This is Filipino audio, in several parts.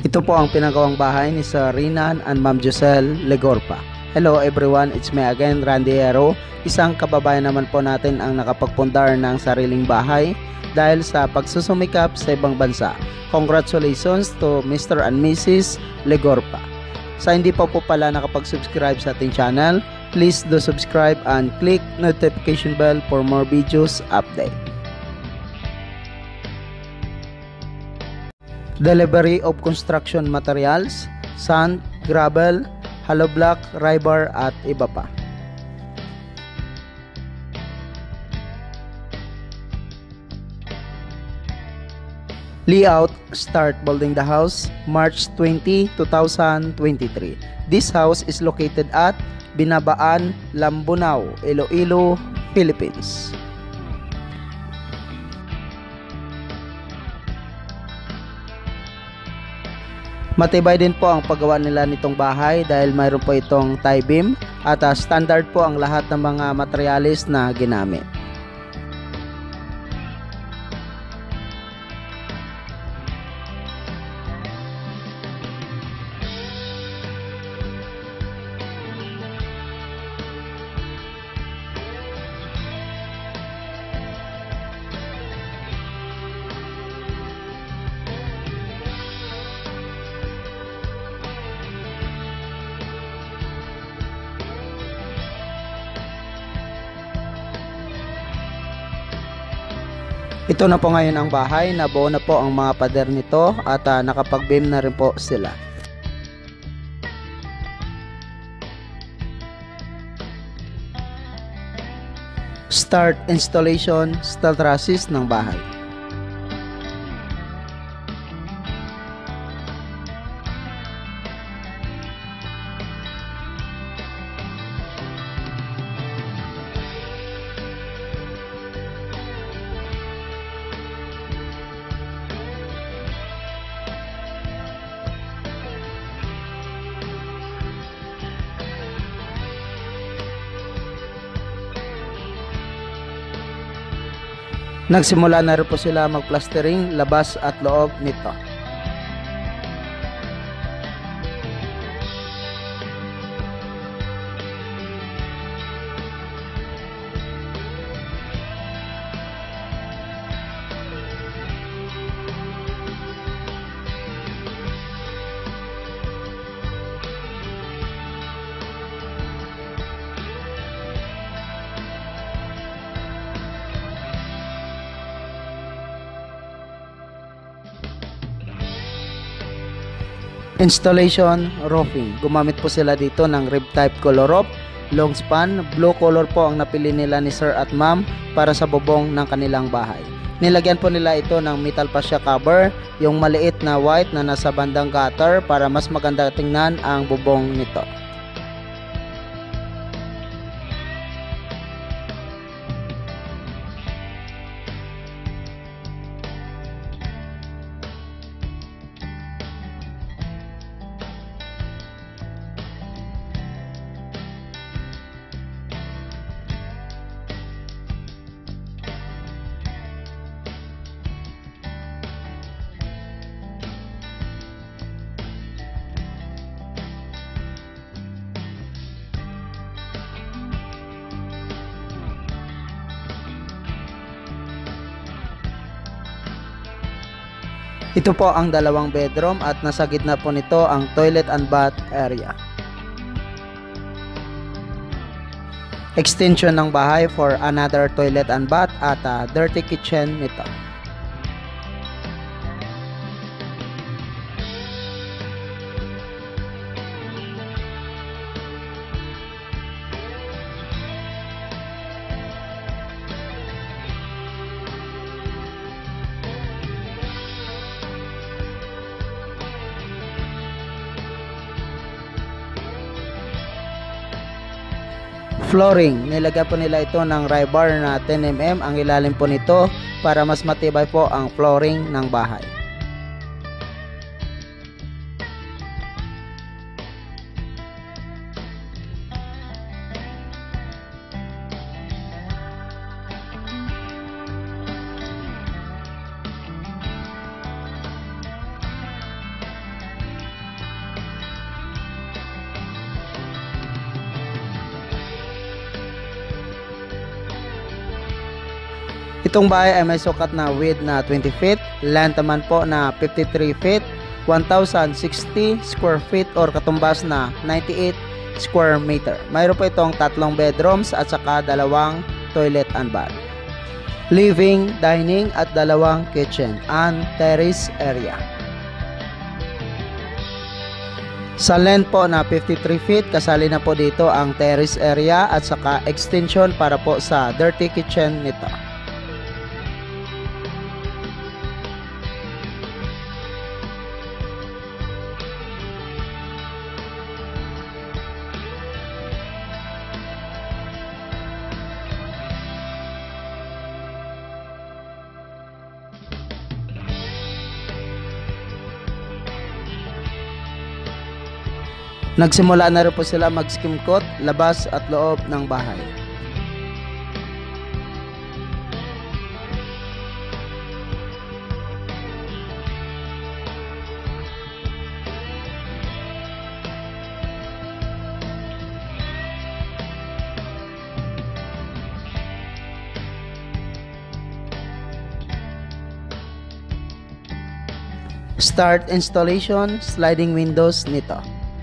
Ito po ang pinagawang bahay ni Sir Rinan and Ma'am Joselle Legorpa. Hello everyone, it's me again, Randy Hero. Isang kababayan naman po natin ang nakapagpundar ng sariling bahay dahil sa pagsusumikap sa ibang bansa. Congratulations to Mr. and Mrs. Legorpa. Sa hindi pa po pala nakapag-subscribe sa ating channel, please do subscribe and click notification bell for more videos update. Delivery of construction materials, sand, gravel, hollow block, rebar at iba pa. Layout, start building the house March 20, 2023. This house is located at Binabaan, Lambunao, Iloilo, Philippines. Matibay din po ang paggawa nila nitong bahay dahil mayroon po itong tie beam at standard po ang lahat ng mga materialis na ginamit. Ito na po ngayon ang bahay, nabuo na po ang mga pader nito at nakapag-beam na rin po sila. Start installation steel trusses ng bahay. Nagsimula na rin po sila magplastering labas at loob nito. Installation roofing. Gumamit po sila dito ng rib type color roof, long span, blue color po ang napili nila ni Sir at Ma'am para sa bubong ng kanilang bahay. Nilagyan po nila ito ng metal fascia cover, yung maliit na white na nasa bandang gutter para mas maganda tingnan ang bubong nito. Ito po ang dalawang bedroom at nasa gitna po nito ang toilet and bath area. Extension ng bahay for another toilet and bath at dirty kitchen nito. Flooring, nilagyan po nila ito ng rebar na 10mm ang ilalim po nito para mas matibay po ang flooring ng bahay. Itong bahay ay may sukat na width na 20 feet, length naman po na 53 feet, 1,060 square feet or katumbas na 98 square meter. Mayroon po itong 3 bedrooms at saka 2 toilet and bath. Living, dining at 2 kitchen and terrace area. Sa length po na 53 feet, kasali na po dito ang terrace area at saka extension para po sa dirty kitchen nito. Nagsimula na rin po sila mag-skim coat, labas at loob ng bahay. Start installation, sliding windows nito.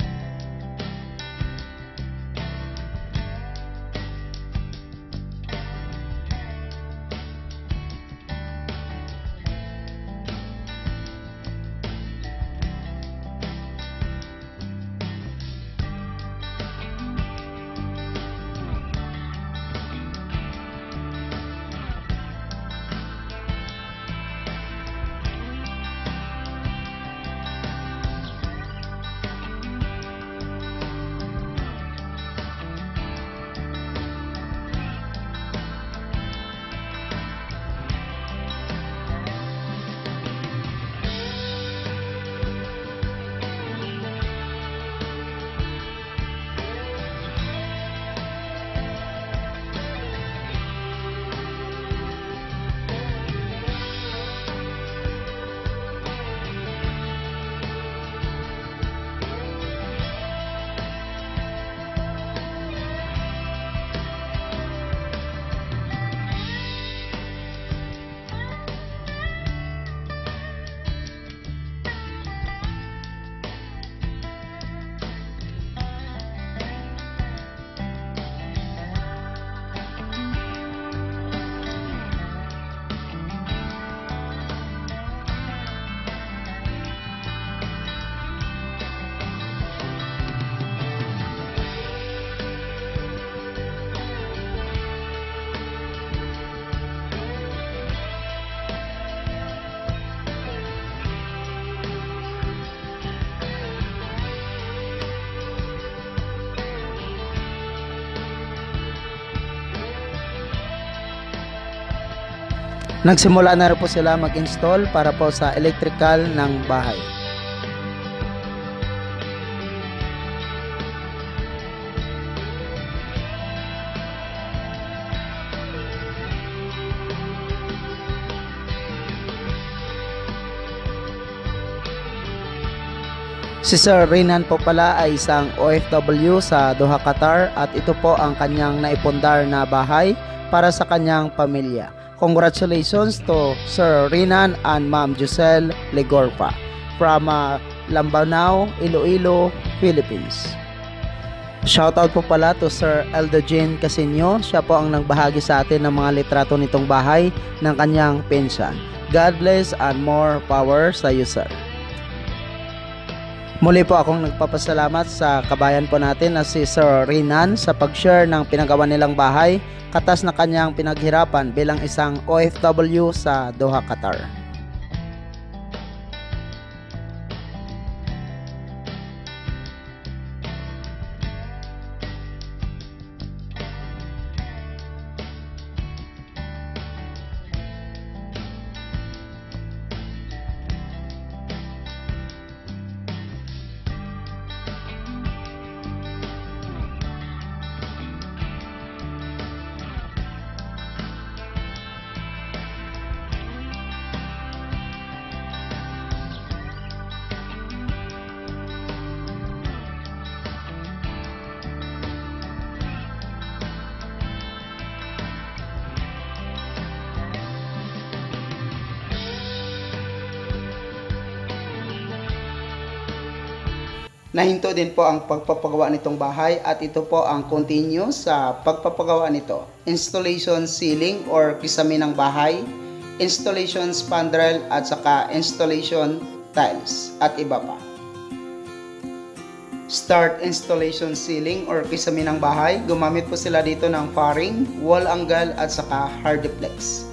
Nagsimula na rin po sila mag-install para po sa electrical ng bahay. Si Sir Renan po pala ay isang OFW sa Doha, Qatar at ito po ang kanyang naipundar na bahay para sa kanyang pamilya. Congratulations to Sir Renan and Ma'am Josel Legorpa from Lambanao, Iloilo, Philippines. Shoutout po pala to Sir Eldogene Casinio. Siya po ang nagbahagi sa atin ng mga litrato nitong bahay ng kanyang pinsan. God bless and more power sa iyo, sir. Muli po akong nagpapasalamat sa kabayan po natin na si Sir Renan sa pag-share ng pinagawa nilang bahay katas na kanyang pinaghirapan bilang isang OFW sa Doha, Qatar. Nahinto din po ang pagpapagawa nitong bahay at ito po ang continue sa pagpapagawa nito. Installation ceiling or kisame ng bahay, installation spandrel at saka installation tiles at iba pa. Start installation ceiling or kisame ng bahay. Gumamit po sila dito ng faring, wall angle at saka hardiplex.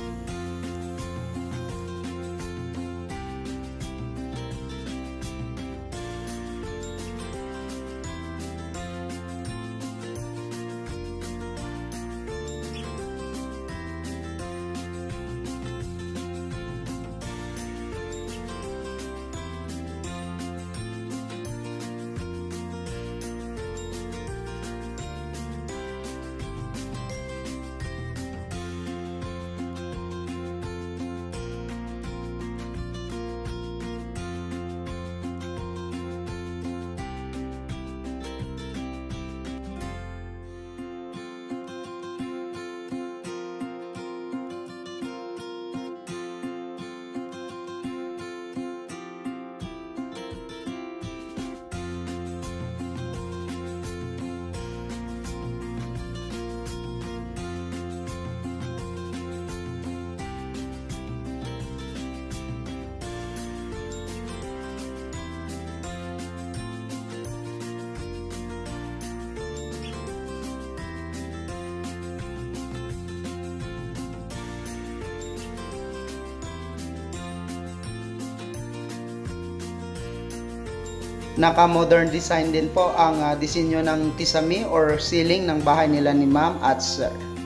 Naka-modern design din po ang disenyo ng kisame or ceiling ng bahay nila ni Ma'am at Sir.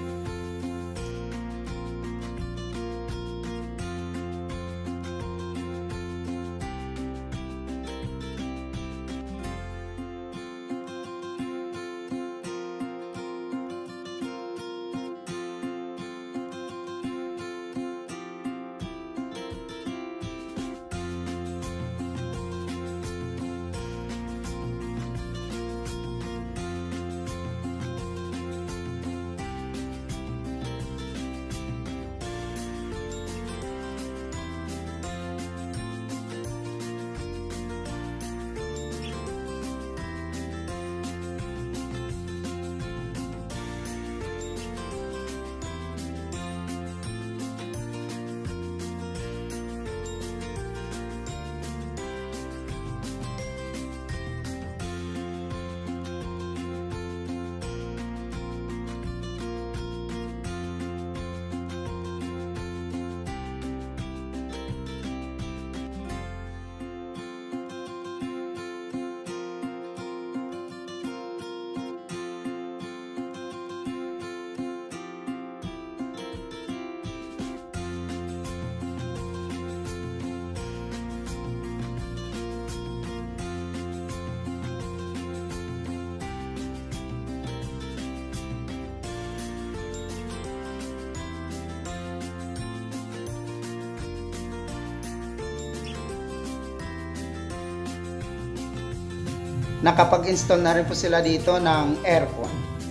Nakapag-install na rin po sila dito ng aircon.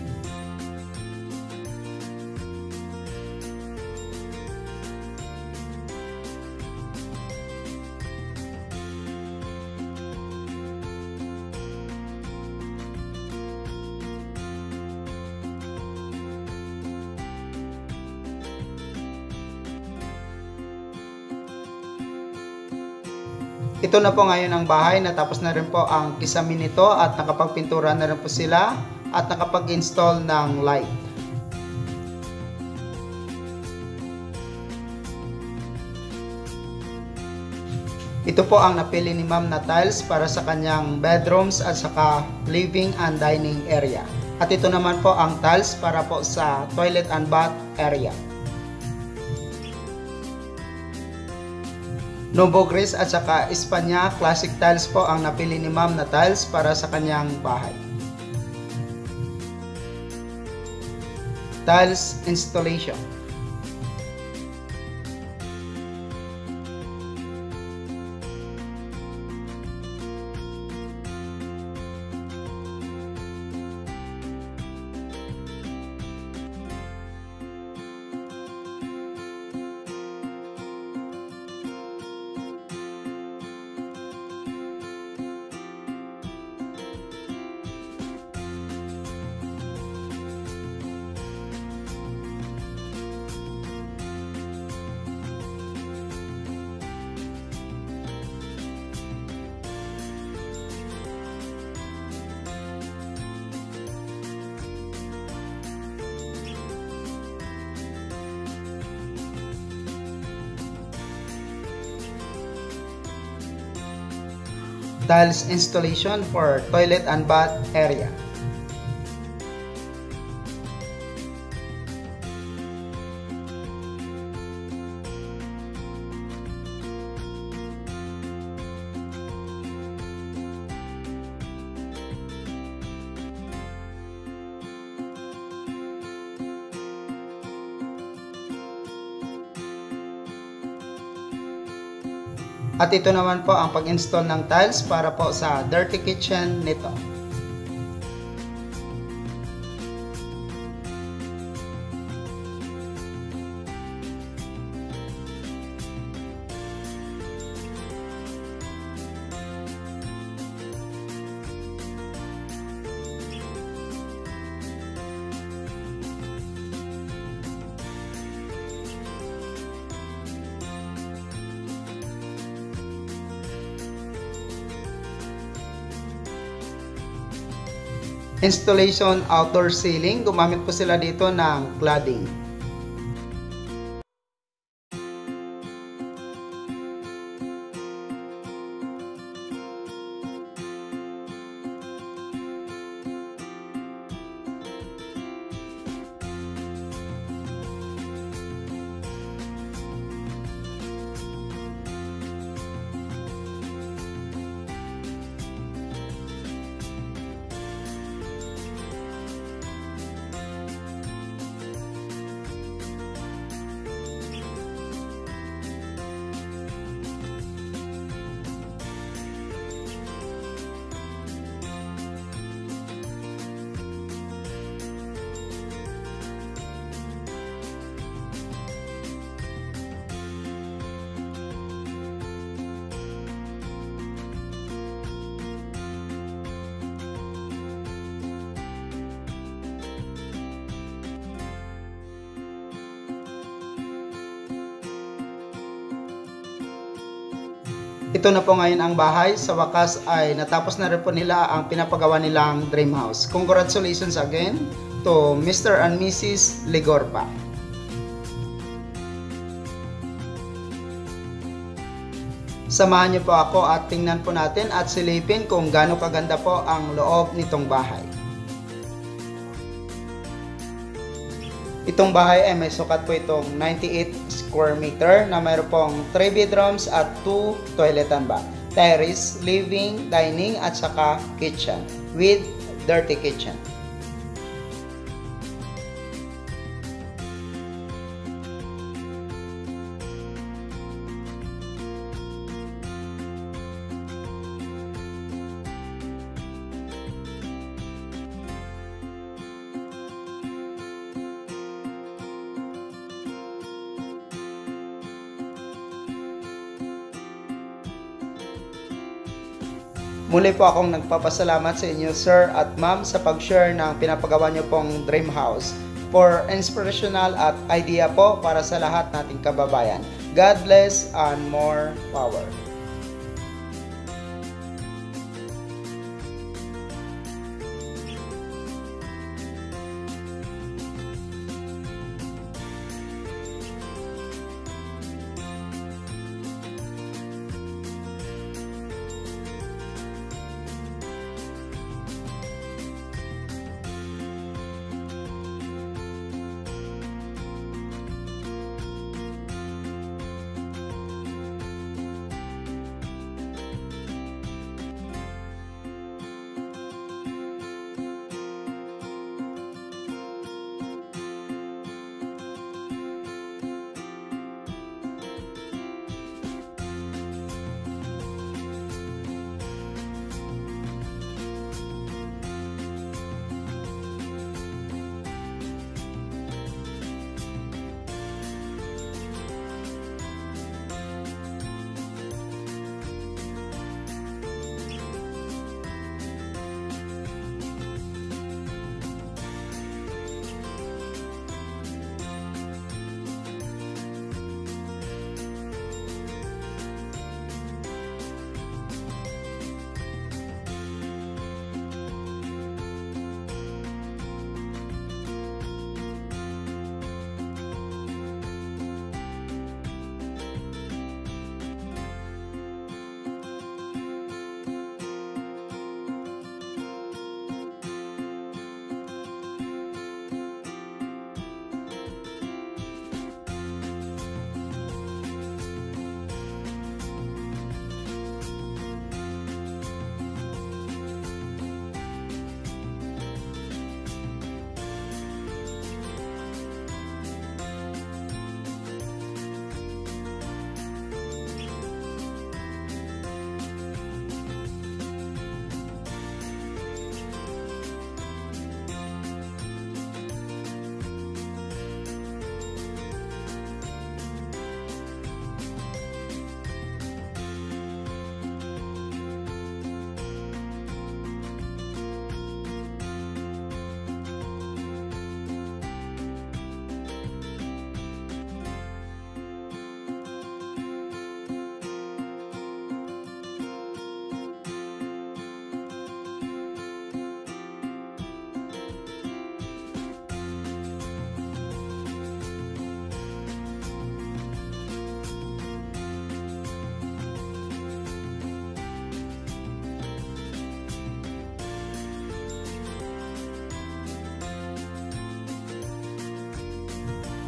Ito na po ngayon ang bahay, natapos na rin po ang kisame nito at nakapagpintura na rin po sila at nakapag-install ng light. Ito po ang napili ni Ma'am na tiles para sa kanyang bedrooms at saka living and dining area. At ito naman po ang tiles para po sa toilet and bath area. Novo Gris at saka Espanya Classic Tiles po ang napili ni Ma'am na tiles para sa kanyang bahay. Tiles installation. tiles installation for toilet and bath area. At ito naman po ang pag-install ng tiles para po sa dirty kitchen nito. Installation outdoor ceiling, gumamit po sila dito ng cladding. Ito na po ngayon ang bahay. Sa wakas ay natapos na rin po nila ang pinapagawa nilang dream house. Congratulations again to Mr. and Mrs. Legorpa. Samahan niyo po ako at tingnan po natin at silipin kung gaano kaganda po ang loob nitong bahay. Itong bahay ay may sukat po itong 98 square meter na mayroon pong 3 bedrooms at 2 toilet and bath, terrace, living, dining at saka kitchen with dirty kitchen. Muli po akong nagpapasalamat sa inyo sir at ma'am sa pag-share ng pinapagawa nyo pong dream house for inspirational at idea po para sa lahat nating kababayan. God bless and more power.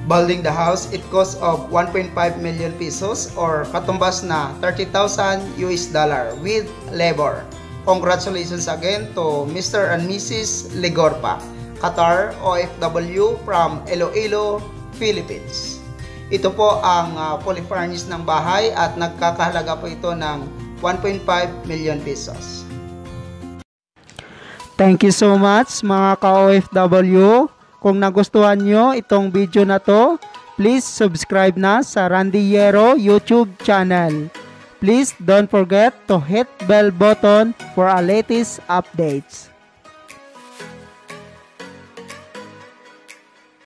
Building the house, it costs of 1.5 million pesos or katumbas na 30,000 US dollar with labor. Congratulations again to Mr. and Mrs. Legorpa, Qatar OFW from Iloilo, Philippines. Ito po ang fully furnished ng bahay at nagkakahalaga po ito ng 1.5 million pesos. Thank you so much mga ka-OFW. Kung nagustuhan nyo itong video na to, please subscribe na sa Randy Hierro YouTube channel. Please don't forget to hit bell button for our latest updates.